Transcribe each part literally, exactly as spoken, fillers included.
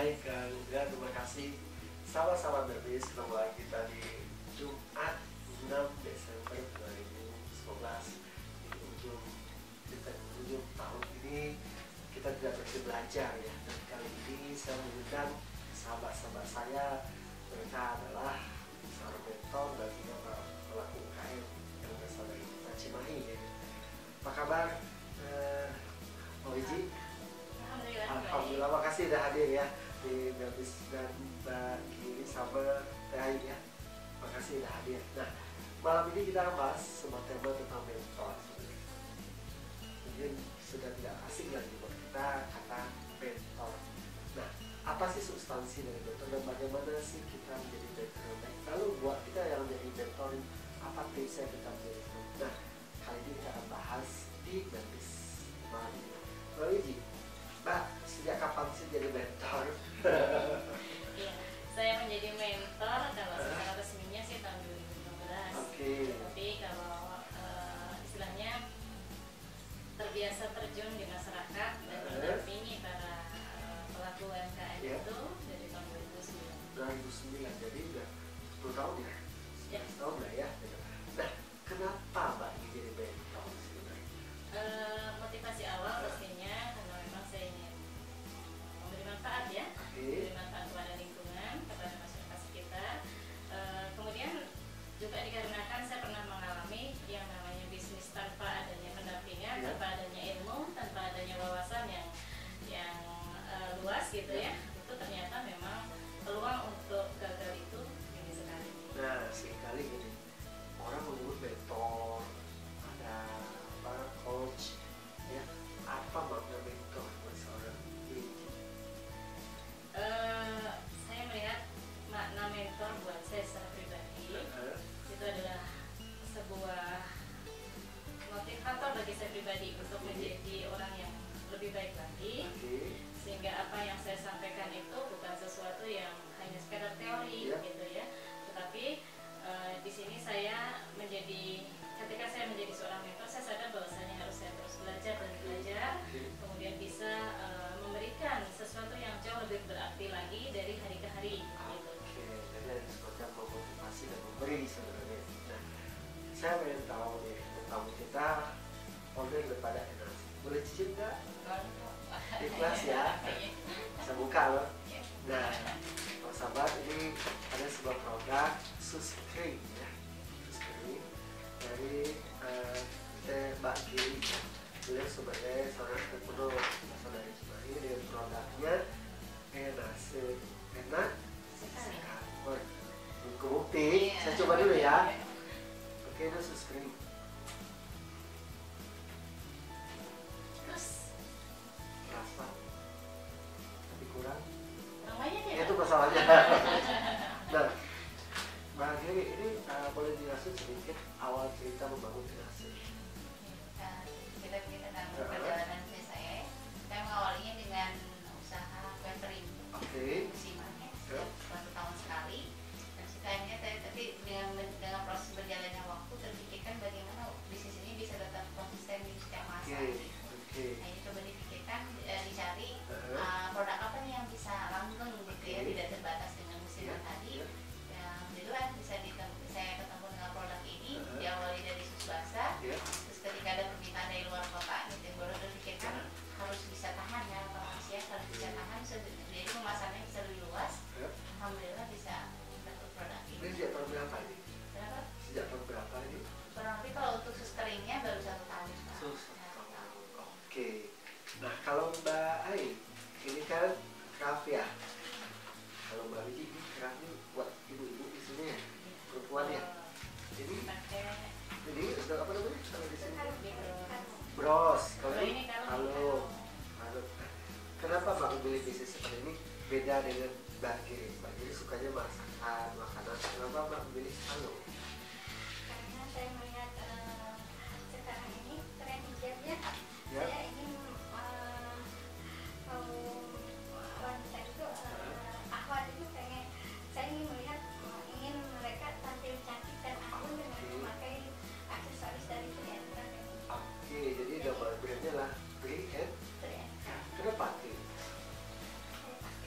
Baik, Kang Indra, terima kasih. Sama-sama berbis, ketemu lagi kita di Jumat enam Desember dua ribu sembilan belas. Di ujung di ujung tahun ini kita tidak berhenti belajar ya. Dan kali ini saya mengundang sahabat-sahabat saya. Mereka adalah seorang mentor dan juga para pelaku U K M yang berasal dari Cimahi ya. Apa kabar, eh, Wiji? Alhamdulillah. Alhamdulillah, makasih sudah hadir ya di Belbis dan Mbak Giri sama Teh Ayu ya. Makasih sudah hadir. Nah, malam ini kita akan bahas sebuah tema tentang mentor. Mungkin sudah tidak asing lagi buat kita kata mentor. Nah, apa sih substansi dari mentor dan bagaimana sih kita menjadi mentor yang baik? Lalu buat kita yang menjadi mentor, apa tipsnya kita menjadi mentor? Nah, kali ini kita akan bahas di Belbis malam ini. Mbak Wiji, Mbak, sejak kapan sih jadi mentor? Iya, saya menjadi mentor kalau secara resminya sih tahun dua ribu lima belas. Oke. Tapi kalau uh, istilahnya terbiasa terjun di masyarakat dan mendampingi para uh, pelaku U M K M Yeah. itu dari tahun dua ribu sembilan. dua ribu sembilan, jadi udah sepuluh tahun ya? Ya. sepuluh tahun lah ya. Nah, kenapa Mbak ini jadi mentor sebenarnya? Uh, motivasi awal pastinya karena memang saya ingin memberi manfaat ya, Oke. memberi manfaat kepada lingkungan, kepada masyarakat sekitar. Uh, kemudian juga dikarenakan saya pernah mengalami yang namanya bisnis tanpa adanya pendampingan, Ya. tanpa adanya ilmu, tanpa adanya wawasan yang yang uh, luas gitu ya. Itu ternyata memang peluang untuk gagal itu tinggi sekali. Nah, seringkali gini, orang menyebut mentor, ada apa, coach, ya. Apa makna mentor buat seorang Wiji? Uh, saya melihat makna mentor buat saya secara pribadi Nah, itu adalah sebuah motivator bagi saya pribadi untuk menjadi orang yang lebih baik lagi, Oke. sehingga apa yang saya sampaikan itu bukan sesuatu yang hanya sekadar teori Iya. gitu ya, tetapi uh, di sini saya menjadi ketika saya menjadi seorang mentor, saya sadar bahwasanya harus saya terus belajar dan belajar, Oke. kemudian bisa uh, memberikan sesuatu yang jauh lebih berarti lagi dari hari ke hari gitu. Oke, jadi ada semacam memotivasi dan memberi sebenarnya. Nah, saya pengen tahu nih, tamu kita order daripada energi. Boleh cicip nggak? Ikhlas ya. Bisa buka loh. Nah, Pak sahabat, ini ada sebuah produk Suskrim ya. Suskrim dari uh, Teh Mbak Giri. Beliau sebagai seorang entrepreneur asal dari Cimahi dengan produknya enak, enak, sehat. Wah, buku bukti. Saya coba dulu ya. Oke, ini Suskrim. Terus Rasa tapi kurang. orang banyak ya? Itu masalahnya. Nah, Mbak Giri, ini uh, boleh dijelasin sedikit awal cerita membangun Enase. Kita kita dalam perjalanan saya, saya mengawalinya dengan usaha catering Oke. musiman ya, Ya. setiap satu tahun sekali. Dan setelahnya saya tapi dengan dengan proses berjalannya waktu terpikirkan bagaimana bisnis ini bisa tetap konsisten di setiap masa. Oke. Oke. Nah, ini coba dipikirkan, eh, dicari Uh-huh. uh, produk apa nih yang bisa langgeng gitu ya, Oke. tidak terbatas dengan musiman Ya, tadi. ya. Ya, alhamdulillah bisa ditem- saya ketemu dengan produk ini, Uh-huh. diawali dari susu basah. Ya. Terus ketika ada permintaan dari luar kota gitu yang baru terpikirkan harus bisa tahan ya otomatis ya, harus bisa tahan bisa, jadi pemasarannya bisa lebih luas. Ya. Alhamdulillah bisa dapat produk Ini ini. sejak tahun berapa ini? Berapa? Sejak tahun berapa ini? Kurang lebih kalau untuk sus keringnya baru satu tahun. Pak. Sus. Satu tahun. Oke. Nah, kalau Mbak Ai, ini kan craft ya. Kalau Mbak Wiji, ini craft ini buat ibu-ibu di sini ya, perempuan ya. Jadi, Pakai jadi untuk apa namanya? Kalau di sini mikro. bros. Kalau Kalau ini ini kalau halo, halo. Kenapa Mbak memilih bisnis seperti ini? Beda dengan Mbak Giri. Mbak Giri sukanya masakan, makanan. Kenapa Mbak memilih halo? Karena saya melihat eh, sekarang ini tren hijab ya, Ya. saya ingin eh, mau wanita itu eh, akhwat itu pengen, saya ingin melihat eh, ingin mereka tampil cantik dan anggun dengan Oke. memakai aksesoris dari Triantra ini. Oke, jadi nama brandnya lah Tri and Triantra Kenapa Tri? saya pakai. Oh,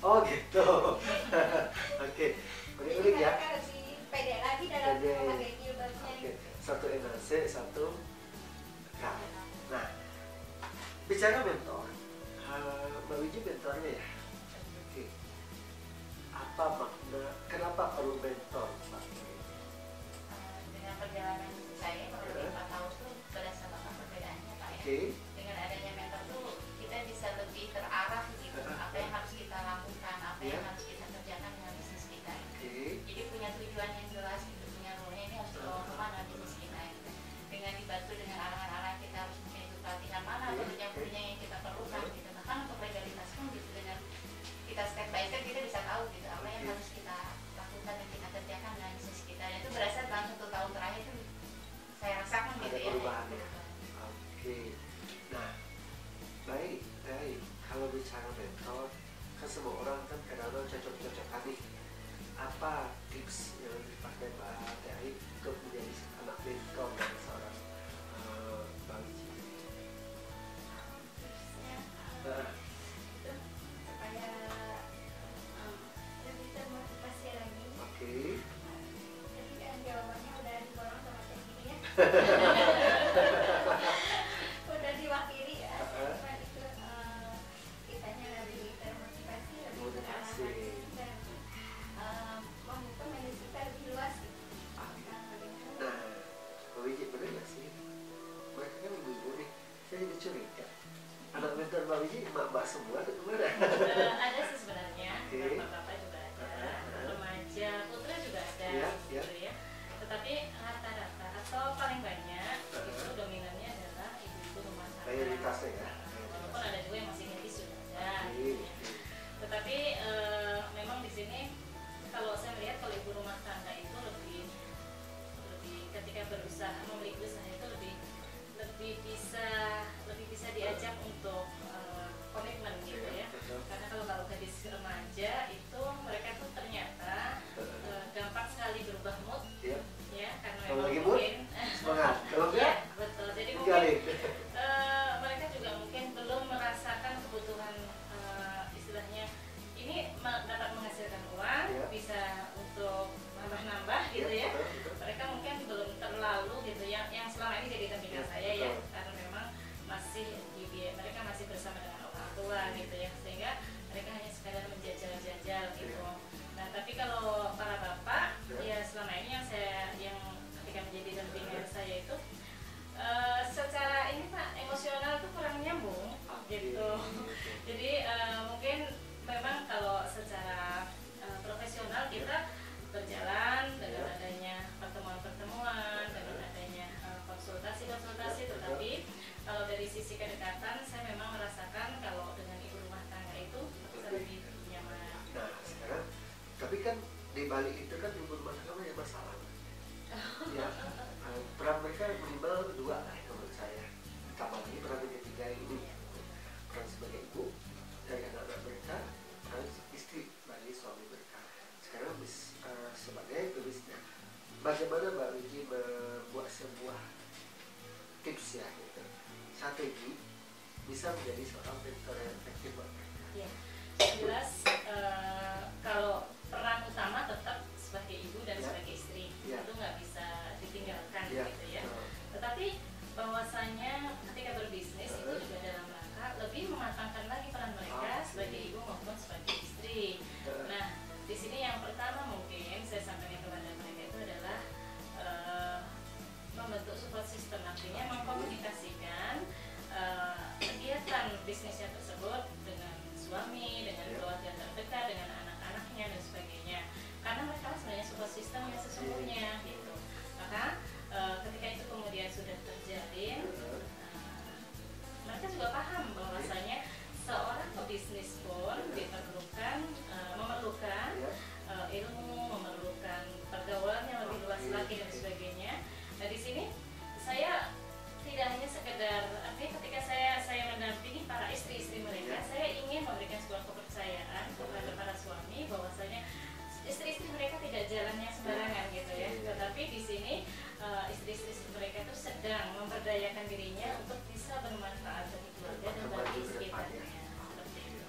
Oh gitu. Oke, unik-unik ya. Mereka lebih pede lagi dalam Pede. memakai jilbabnya. Oke, satu N A C, satu K. Nah, bicara mentor, uh, Mbak Wiji mentornya ya. Oke, apa makna? Kenapa perlu mentor, Mbak? Eh, dengan perjalanan saya melalui empat tahun itu berasa banget perbedaannya Pak ya. Oke, Dengan adanya mentor tuh kita bisa lebih terarah gitu apa yang harus kita lakukan, apa yang Ya. harus kita kerjakan dengan bisnis kita. oke, Jadi punya tujuan yang jelas gitu, punya role ini harus dibawa kemana bisnis kita gitu. Dengan dibantu dengan arahan-arahan kita harus mungkin itu pelatihan mana Oke, atau punya yang kita perlukan Oke. gitu. Bahkan untuk legalitas pun gitu dengan kita step by step kita bisa tahu gitu apa yang Oke. harus kita lakukan dan kita kerjakan dengan bisnis kita. Dan itu berasa dalam satu tahun terakhir itu saya rasakan Ada gitu ya. perubahan ya? Oke. Nah, baik, baik. Kalau bicara mentor, kan semua orang kan kadang-kadang cocok-cocok hati. Apa tips yang dipakai Mbak Teh untuk menjadi anak mentor dari seorang uh, Mbak Wiji? Tipsnya Nah, itu supaya um, lebih termotivasi lagi. Oke. Tadi kan jawabannya udah diborong sama Teh Gini ya. Udah diwakili ya. Uh-uh. Cuma itu eh, kitanya lebih termotivasi, lebih Motivasi. terarah dan eh, membuka menu kita lebih luas gitu. Oke. Nah, bagaimana? Nah, Mbak Wiji bener nggak sih? Mereka kan ibu-ibu nih. Saya jadi curiga. Anak mentor Mbak Wiji mbak-mbak semua atau gimana? Eh, ada sih sebenarnya, Oke. bapak-bapak juga ada, Uh-huh. remaja putra juga ada, Iya, iya. gitu ya. Tetapi rata-rata atau paling banyak Uh-huh. itu dominannya adalah ibu-ibu rumah tangga. Mayoritasnya ya. Walaupun ada juga yang masih medis juga ada. Oke. gitu ya. Tetapi eh, memang di sini kalau saya melihat kalau ibu rumah tangga itu lebih lebih ketika berusaha memiliki usaha itu lebih lebih bisa lebih bisa diajak untuk eh, komitmen gitu ya. Betul. Karena kalau kalau gadis remaja itu mereka tuh ternyata eh, gampang sekali berubah mood Iya. ya karena Kalau memang lagi mood, mungkin semangat. Kalau ya enggak, betul. Jadi mungkin gali. eh, mereka juga mungkin belum merasakan kebutuhan eh, istilahnya ini ma- dapat menghasilkan uang Iya. bisa untuk nambah-nambah gitu ya. Betul, betul. Mereka mungkin belum terlalu gitu yang yang selama ini jadi dampingan Ya, saya ya betul. karena memang masih di- mereka masih bersama dengan orang tua gitu ya sehingga mereka hanya sekadar menjajal-jajal gitu. Nah tapi kalau para bapak Ya. ya selama ini yang saya yang ketika menjadi dampingan saya itu eh, secara ini pak emosional tuh kurang nyambung gitu. Oke. Jadi eh, mungkin memang kalau secara eh, profesional kita berjalan dengan Ya. adanya pertemuan-pertemuan, dengan adanya eh, konsultasi-konsultasi, tetapi kalau dari sisi kedekatan saya memang merasakan kalau dengan ibu rumah tangga itu saya lebih nyaman. Nah, sekarang, tapi kan di balik itu kan ibu rumah tangga banyak masalah. Ya, eh, peran mereka minimal dua lah menurut saya. Tambah lagi peran yang ketiga ini, peran sebagai ibu dari anak-anak mereka, peran istri bagi suami mereka. Sekarang bis, eh, sebagai pebisnis, bagaimana Mbak Wiji membuat sebuah tips ya, gitu, strategi bisa menjadi seorang mentor yang efektif buat mereka. Ya, jelas eh, kalau peran utama tetap sebagai ibu dan Ya. sebagai istri Ya. itu nggak bisa ditinggalkan Ya, gitu ya. betul. Tetapi bahwasanya ketika berbisnis itu Uh-huh. juga dalam rangka lebih mematangkan lagi peran mereka Oke. sebagai ibu maupun sebagai istri. Uh, Nah, di sini yang pertama mungkin saya sampaikan kepada mereka itu adalah eh, membentuk support system, artinya mengkomunikasikan eh, kegiatan bisnisnya tersebut dengan suami, dengan Ya. keluarga terdekat, dengan anak-anaknya dan sebagainya. Karena mereka sebenarnya support system yang sesungguhnya gitu. Maka eh, ketika itu kemudian sudah terjalin, uh, eh, mereka juga paham bahwasanya seorang pebisnis pun diperlukan eh, memerlukan ya. eh, ilmu, memerlukan pergaulan yang lebih luas Oke. lagi dan sebagainya. Nah di sini saya tidak hanya sekedar, artinya ketika saya saya mendampingi para istri-istri mereka, Ya. saya ingin memberikan sebuah kepercayaan kepada para suami bahwasanya istri-istri mereka tidak jalannya sembarangan gitu ya. Ya. Tetapi di sini eh, istri-istri mereka itu sedang memberdayakan dirinya untuk bisa bermanfaat bagi keluarga dan bagi Bermanfaat bagi sekitarnya. depannya. Seperti itu.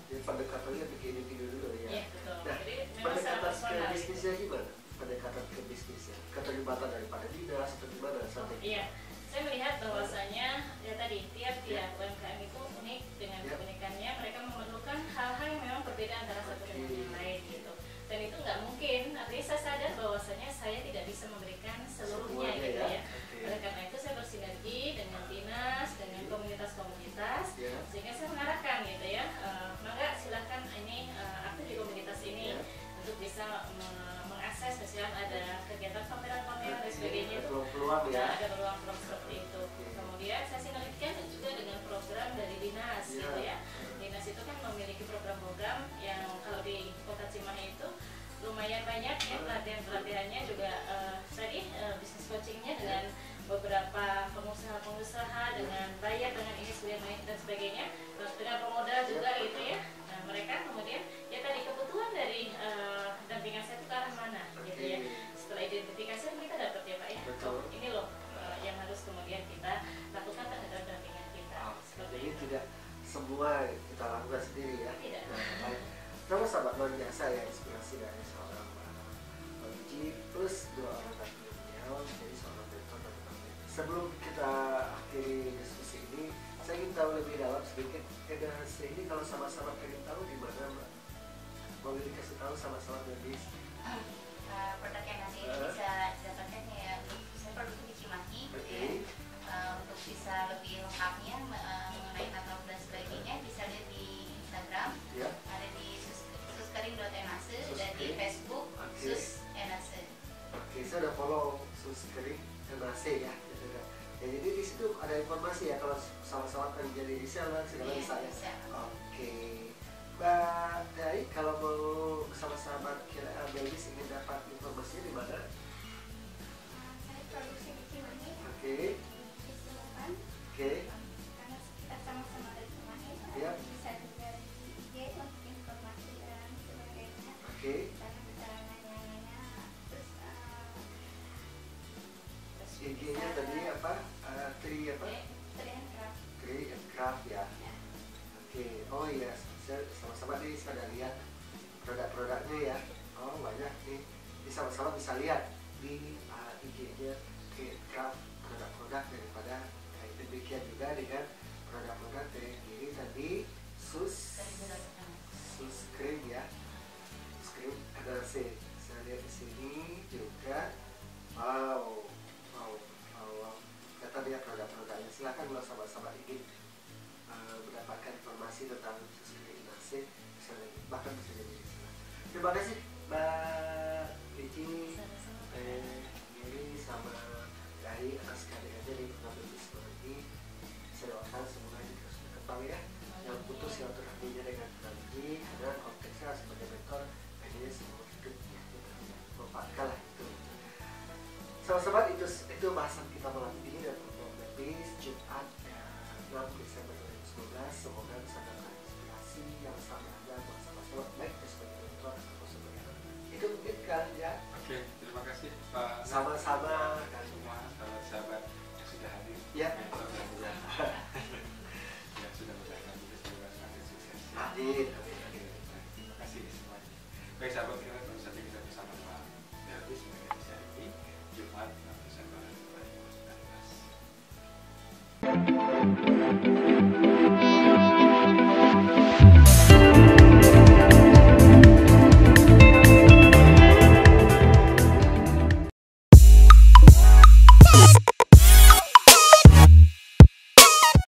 Jadi pendekatannya ke individu dulu ya. Iya, betul. Nah, Jadi memang secara pendekatan ke personal gitu. bisnisnya gimana? Pendekatan ke bisnisnya, keterlibatan daripada dinas atau gimana Oh, strategi? iya, saya melihat bahwasanya ya tadi tiap-tiap U M K M itu unik dengan Ya. keunikannya. Mereka memerlukan hal-hal yang memang berbeda antara satu dengan Oke. yang lain gitu. Dan itu nggak mungkin. Artinya saya sadar bahwasanya saya tidak bisa memberikan seluruhnya Semuanya gitu ya. ya. Oke. Oleh karena itu saya bersinergi dengan dinas, dengan komunitas-komunitas, Ya. sehingga saya mengarahkan gitu ya. Eh, maka silahkan ini eh, aktif di komunitas ini Ya. untuk bisa me- mengakses misalnya ada kegiatan pameran-pameran dan sebagainya itu. Peluang-peluang ya. Nah, ada peluang-peluang seperti itu. Oke. Kemudian saya sinergikan juga dengan program dari dinas Iya. gitu ya. Dinas itu kan memiliki program-program yang kalau di Kota Cimahi itu lumayan banyak ya, pelatihan-pelatihannya juga eh, tadi eh, bisnis coachingnya dengan beberapa pengusaha-pengusaha dengan bayar dengan ini sebagainya dan sebagainya, terus dengan pemodal juga Iya. gitu ya. Nah mereka kemudian ya tadi kebutuhan dari eh, dampingan saya itu ke arah mana gitu ya. Oke. Setelah identifikasi kita dapat ya Pak ya. Betul. Oh, ini loh eh, yang harus kemudian kita lakukan terhadap dampingan kita. Ah, Seperti Jadi itu. tidak semua kita lakukan sendiri ya. Tidak. Nah, baik. Nama sahabat luar biasa ya, inspirasi dari seorang uh, Uji plus dua orang tadi beliau menjadi seorang mentor dan mentor. Sebelum kita akhiri diskusi ini, saya ingin tahu lebih dalam sedikit edasi ini kalau sama-sama pengen tahu di mana Mbak? Boleh dikasih tahu sama-sama lebih? Uh, produk yang nasi ini Uh. bisa didapatkan ya untuk saya produksi di Cimahi gitu Oke. ya. Uh, untuk bisa lebih lengkapnya uh, mengenai katalog dan sebagainya bisa lihat di Instagram, Ya. ada di sus suskering dot enase dan di Suskering. Facebook Oke. sus enase. Oke, saya udah follow Suskering M A C ya. Gitu kan. Ya, jadi di situ ada informasi ya kalau sama-sama kan jadi reseller segala Iya, bisa ya. bisa. Oke, Mbak Dai, kalau mau sama sahabat kira Belgis ingin dapat informasinya di mana? Saya produksi di Cimahi, Oke, di Silopan, oke, karena kita sama-sama dari Cimahi. Iya. Bisa juga di I G untuk informasi dan sebagainya. oke. Karena bisa nanya-nanya, terus Terus I G-nya tadi apa? Uh, tri apa? terlihat Tri and Craft ya. ya. Oke, oh iya, saya sama-sama nih saya udah lihat produk-produknya ya. Oh banyak nih, ini sama-sama bisa lihat di uh, I G-nya Tri and Craft produk-produk daripada kayak demikian juga dengan produk-produk dari diri tadi sus sus krim ya, sus krim ada C. Saya lihat di sini juga. Wow, wow, wow, wow. Kita lihat produk-produknya. Silakan kalau sahabat-sahabat ingin uh, mendapatkan informasi tentang sus krim nasi, bisa bahkan bisa jadi di sana. Terima kasih Mbak Vici, sama-sama. eh, Giri sama dari atas kehadirannya di pengambil bisnis ini. Saya doakan semoga ini terus berkembang ya. Yang putus silaturahminya dengan Vici, karena konteksnya sebagai mentor, akhirnya semua hidup ya, memanfaatkan lah itu. Sahabat-sahabat, itu itu bahasan kita malam ini dan program Lebis Jumat eh, enam Desember dua ribu sembilan belas. Semoga bisa dapat inspirasi yang sama ada buat sahabat-sahabat baik itu sebagai mentor atau sebagai anak. Itu mungkin kan ya. Oke, terima kasih Pak. Sama-sama kan. Semua sahabat-sahabat yang sudah hadir. Ya. Mentor dan juga yang sudah mendengarkan juga semoga semakin sukses. Amin. Nah, terima kasih semuanya. Baik sahabat kita baru saja kita bersama Pak Belvis sebagai edisi hari ini Jumat enam Desember dua ribu sembilan belas.